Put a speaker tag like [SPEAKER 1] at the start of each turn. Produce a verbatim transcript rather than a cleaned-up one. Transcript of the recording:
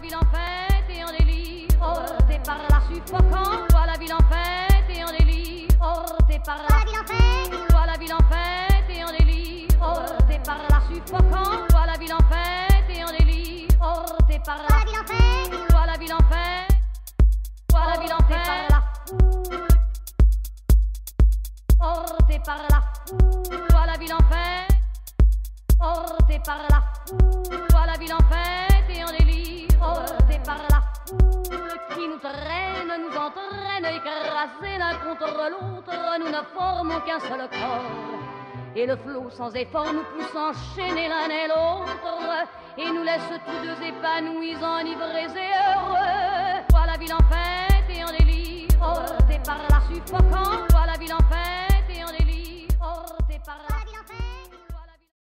[SPEAKER 1] ville en fête et en délire, porté par la suffocante. Toi la ville en fête et en délire, porté par la ville en fête. Toi la ville en fête et en délire, porté par la suffocante. Toi la ville en fête et en délire, porté par la ville en fête. Toi la ville en fête. Toi la ville en fête par la foule, porté par la foule. Toi la ville en fête, porté par la foule. Toi la ville en fête et en délire, porté par la foule qui nous traîne, nous entraîne, écrasés l'un contre l'autre. Nous ne formons qu'un seul corps, et le flot sans effort nous pousse enchaîner l'un et l'autre, et nous laisse tous deux épanouis, enivrés et heureux. Toi la ville en fête et en délire, porté par la suffocante. Toi la ville en fête